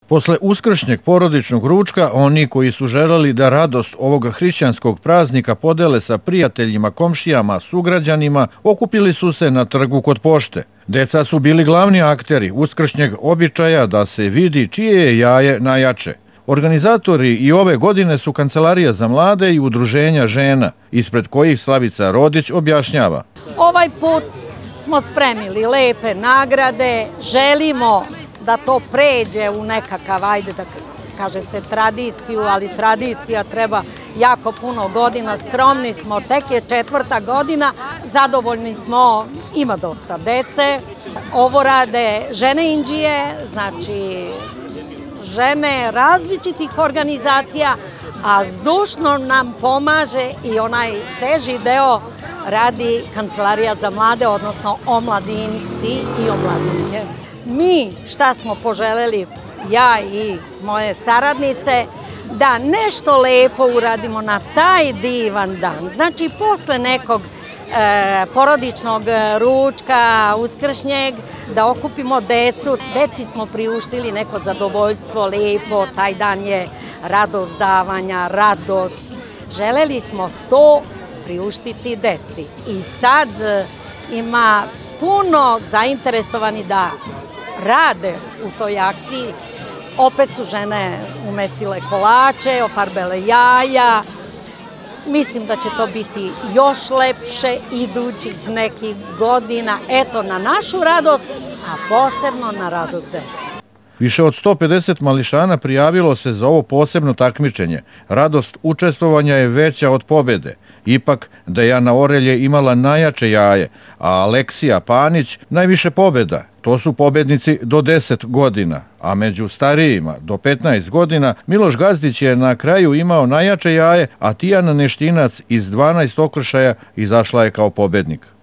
Posle uskršnjeg porodičnog ručka, oni koji su želeli da radost ovog hrišćanskog praznika podele sa prijateljima, komšijama, sugrađanima, okupili su se na trgu kod pošte. Deca su bili glavni akteri uskršnjeg običaja da se vidi čije je jaje najjače. Organizatori i ove godine su Kancelarija za mlade i Udruženja žena, ispred kojih Slavica Rodić objašnjava. Ovaj put smo spremili lepe nagrade, želimo da to pređe u nekakav, ajde da kaže se tradiciju, ali tradicija treba jako puno godina, skromni smo, tek je 4. godina, zadovoljni smo, ima dosta dece. Ovo rade žene Inđije, znači žene različitih organizacija, a zdušno nam pomaže i onaj teži deo radi Kancelarija za mlade, odnosno omladinci i omladinke. Mi šta smo poželeli, ja i moje saradnice, da nešto lepo uradimo na taj divan dan. Znači, posle nekog porodičnog ručka, uskršnjeg, da okupimo decu. Deci smo priuštili neko zadovoljstvo, lepo, taj dan je radost davanja, radost. Želeli smo to priuštiti deci. I sad ima puno zainteresovani da rade u toj akciji. Opet su žene umesile kolače, ofarbele jaja. Mislim da će to biti još lepše idućih nekih godina. Eto, na našu radost, a posebno na radost dece. Više od 150 mališana prijavilo se za ovo posebno takmičenje. Radost učestvovanja je veća od pobede. Ipak, Dejana Orelje imala najjače jaje, a Aleksija Panić najviše pobeda. To su pobednici do 10 godina, a među starijima do 15 godina Miloš Gazdić je na kraju imao najjače jaje, a Tijana Neštinac iz 12 okršaja izašla je kao pobednik.